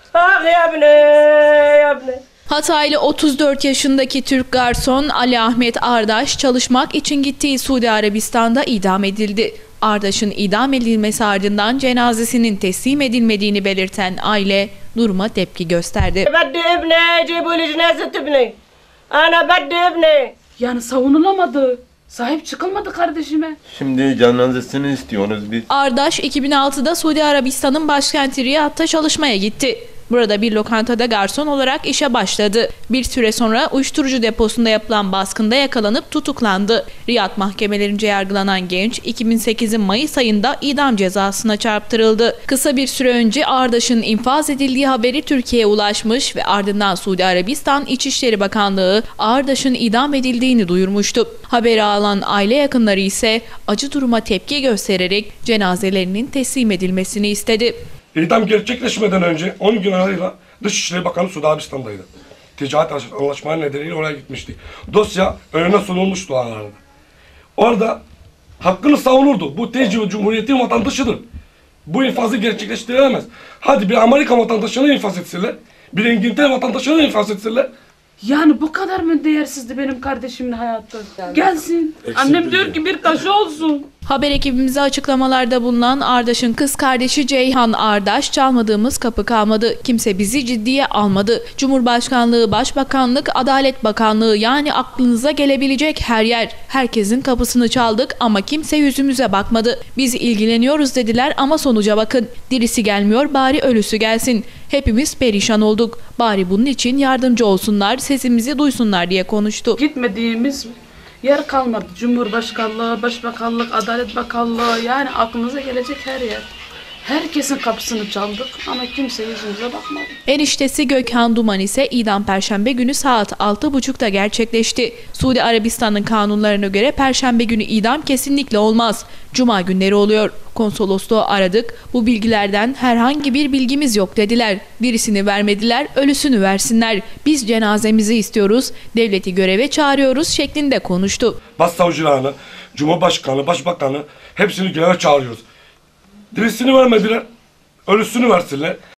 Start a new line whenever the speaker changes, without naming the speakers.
Ah ya ibni, ya ibni.
Hataylı 34 yaşındaki Türk garson Ali Ahmet Ardaş çalışmak için gittiği Suudi Arabistan'da idam edildi. Ardaş'ın idam edilmesi ardından cenazesinin teslim edilmediğini belirten aile duruma tepki gösterdi.
Beddi ibni, cibu li cenazet ibni. Ana beddi ibni.
Yani savunulamadı. Sahip çıkılmadı kardeşime.
Şimdi cenazesini istiyoruz biz.
Ardaş 2006'da Suudi Arabistan'ın başkenti Riyad'da çalışmaya gitti. Burada bir lokantada garson olarak işe başladı. Bir süre sonra uyuşturucu deposunda yapılan baskında yakalanıp tutuklandı. Riyad mahkemelerince yargılanan genç 2008'in Mayıs ayında idam cezasına çarptırıldı. Kısa bir süre önce Ardaş'ın infaz edildiği haberi Türkiye'ye ulaşmış ve ardından Suudi Arabistan İçişleri Bakanlığı Ardaş'ın idam edildiğini duyurmuştu. Haberi alan aile yakınları ise acı duruma tepki göstererek cenazelerinin teslim edilmesini istedi.
İdam gerçekleşmeden önce 10 gün arayla Dışişleri Bakanı Suudi Arabistan'daydı. Ticaret anlaşmaları nedeniyle oraya gitmişti. Dosya önüne sunulmuştu aralarında. Orada hakkını savunurdu. Bu tecrübe Cumhuriyet'in vatandaşıdır. Bu infazı gerçekleştiremez. Hadi bir Amerika vatandaşını infaz etseler, bir İngiltere vatandaşını infaz etseler.
Yani bu kadar mı değersizdi benim kardeşimin hayatı? Gelsin. Annem diyor ki bir taşı olsun.
Haber ekibimize açıklamalarda bulunan Ardaş'ın kız kardeşi Ceyhan Ardaş, çalmadığımız kapı kalmadı. Kimse bizi ciddiye almadı. Cumhurbaşkanlığı, Başbakanlık, Adalet Bakanlığı yani aklınıza gelebilecek her yer. Herkesin kapısını çaldık ama kimse yüzümüze bakmadı. Biz ilgileniyoruz dediler ama sonuca bakın. Dirisi gelmiyor bari ölüsü gelsin. Hepimiz perişan olduk. Bari bunun için yardımcı olsunlar, sesimizi duysunlar diye konuştu.
Gitmediğimiz yer kalmadı. Cumhurbaşkanlığı, Başbakanlık, Adalet Bakanlığı yani aklınıza gelecek her yer. Herkesin kapısını çaldık ama kimse yüzümüze bakmadı.
Eniştesi Gökhan Duman ise idam Perşembe günü saat 6.30'da gerçekleşti. Suudi Arabistan'ın kanunlarına göre Perşembe günü idam kesinlikle olmaz. Cuma günleri oluyor. Konsolosluğu aradık. Bu bilgilerden herhangi bir bilgimiz yok dediler. Birisini vermediler, ölüsünü versinler. Biz cenazemizi istiyoruz, devleti göreve çağırıyoruz şeklinde konuştu.
Başsavcılarını, Cumhurbaşkanı, Başbakanı hepsini göreve çağırıyoruz. Dirisini vermediler, ölüsünü versinler.